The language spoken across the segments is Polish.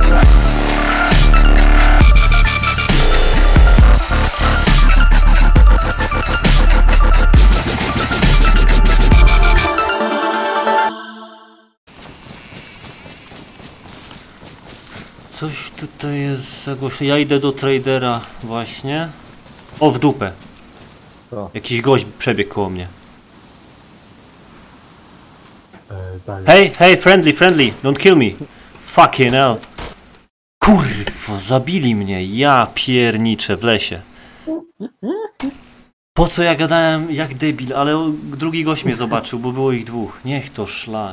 Coś tutaj jest zagłośnione. Ja idę do tradera właśnie. O, w dupę. Co? Jakiś gość przebiegł koło mnie. Hey, hey, friendly, don't kill me. Fucking hell. Kurwa, zabili mnie. Ja pierniczę w lesie. Po co ja gadałem jak debil, ale drugi gość mnie zobaczył, bo było ich dwóch. Niech to szlak.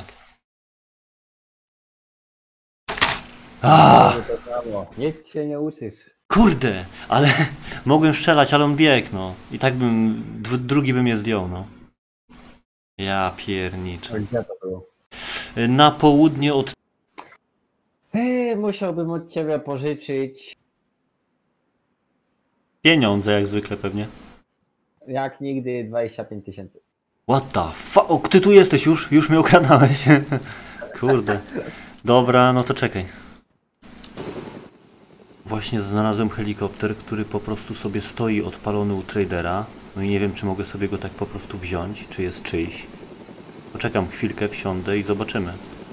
Nic się nie uczysz. Kurde, ale mogłem strzelać, ale on biegł, no. I tak bym, drugi by mnie zdjął, no. Ja pierniczę. Gdzie to było? Na południe od... Musiałbym od ciebie pożyczyć. Pieniądze jak zwykle pewnie. Jak nigdy 25 000. What the fuck? O, ty tu jesteś już? Już mnie okradałeś. Kurde. Dobra, no to czekaj. Właśnie znalazłem helikopter, który po prostu sobie stoi odpalony u tradera. No i nie wiem, czy mogę sobie go tak po prostu wziąć, czy jest czyjś. Poczekam chwilkę, wsiądę i zobaczymy.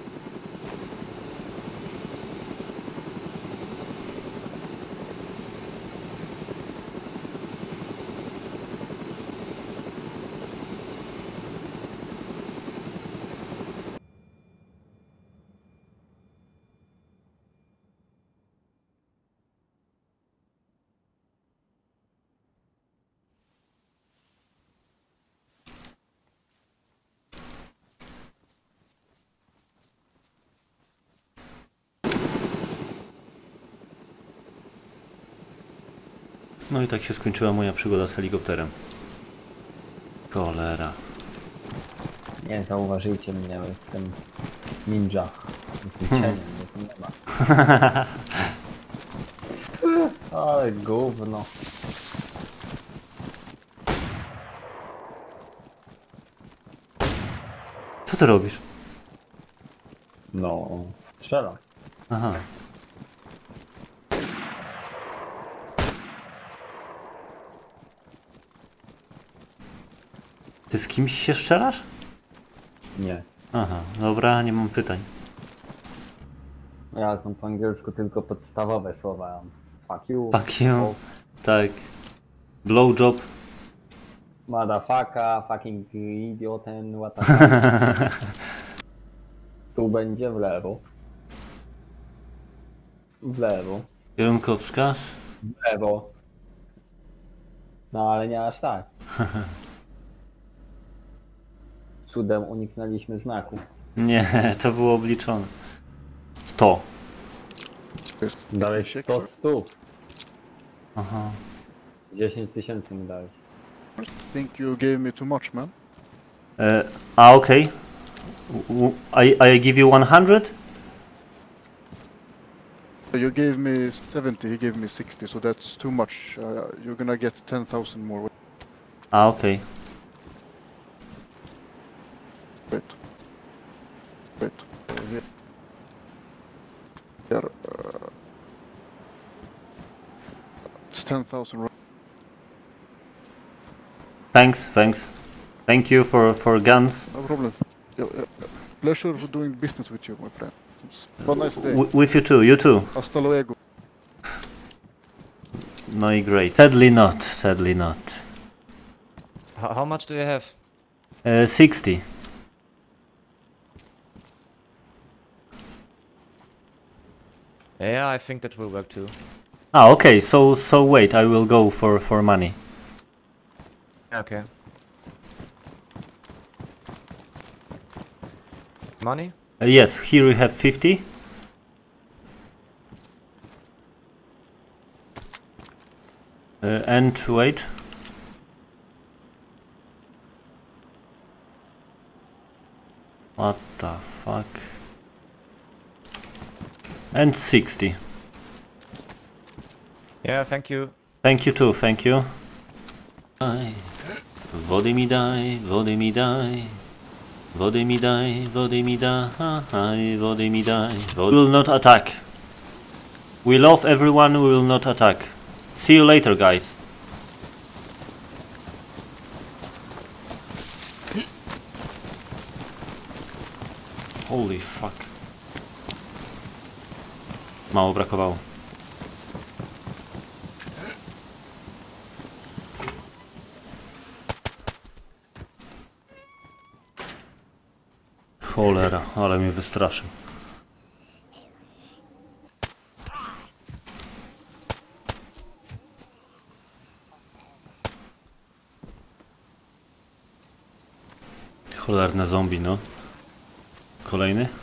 No i tak się skończyła moja przygoda z helikopterem. Cholera. Nie zauważycie mnie, bo jestem ninja. Jestem cieniem, bo tu nie ma. Ale gówno. Co ty robisz? No, strzelam. Aha. Ty z kimś się strzelasz? Nie. Aha, dobra, nie mam pytań. Ja znam po angielsku tylko podstawowe słowa. Fuck you. Fuck you. Tak. Blowjob. Motherfucker, fucking idioten, what the fuck. Tu będzie w lewo. W lewo. Kierunkowskaz. W lewo. No ale nie aż tak. Cudem uniknęliśmy znaku. Nie, to było obliczone. 100. Dalej 100 stóp. Aha. 10 000 mi dałeś. I think you gave me too much, man. Okay. I give you 100? You gave me 70, he gave me 60, so that's too much. You're gonna get 10,000 more. Okay. Wait. Wait. Here. Here. It's 10,000. Thanks. Thank you for guns. No problem. Pleasure for doing business with you, my friend. Have a nice day. With you too, you too. Hasta luego. No i great. Sadly not. How much do you have? 60. Yeah, I think that will work too. Okay, so wait, I will go for money. Okay. Money? Yes, here we have 50. And wait. What the fuck? And 60. Yeah, thank you. Thank you too, thank you. Wody mi daj, wody mi daj. Wody mi daj. Wody mi daj. Will not attack. We love everyone, we will not attack. See you later, guys. Holy fuck. Mało brakowało. Cholera, ale mnie wystraszył. Cholerne zombie, no. Kolejny?